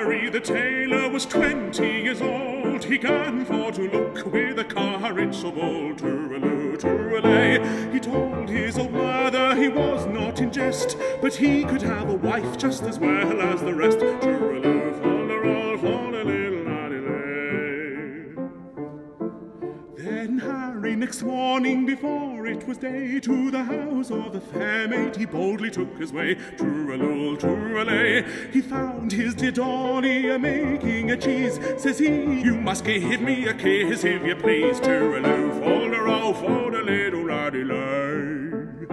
Harry the tailor was 20 years old. He gan for to look with a courage so bold. Tooraloo, tooralay. He told his old mother he was not in jest, but he could have a wife just as well as the rest. Tooraloo, fall-a-roll, fall-a-little laddie-lay. Then Harry next morning before it was day, to the house of the fair maid he boldly took his way. Tooraloo, tooralay. He found his dear Dolly a-making a cheese. Says he, you must give me a kiss if you please. Tooraloo, fall-a-roll, fall-a-little laddie-lay.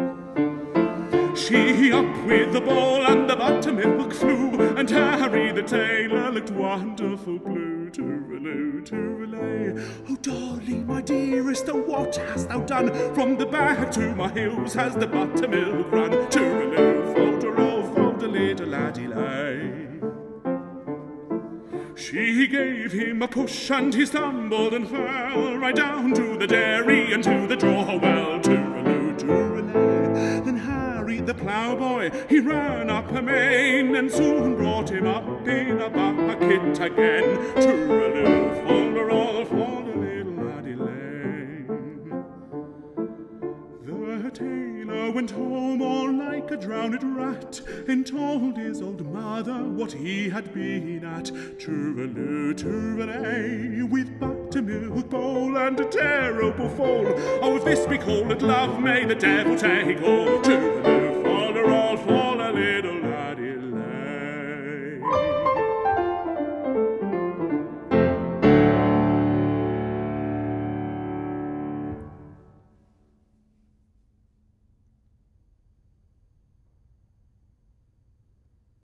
She up with the ball and the buttermilk flew, and Harry the tailor looked wonderful blue. Tooraloo, tooralay. Oh, Dolly, my dearest, oh, what hast thou done? From the bag to my heels has the buttermilk run. Tooraloo, fold-a-roll, fold-a-little laddie-lay. She gave him a push and he stumbled and fell right down to the dairy and to the draw well. Tooraloo, tooralay. Then Harry the ploughboy, he ran up amain and soon brought him up in a bucket again. Tooraloo, fall-a-roll, fall-a-little laddie-lay. The tailor went home all like a drowned rat, and told his old mother what he had been at. Tooraloo, tooralay, with buttermilk bowl and a terrible fall. Oh, if this be called love, may the devil take all. Tooraloo,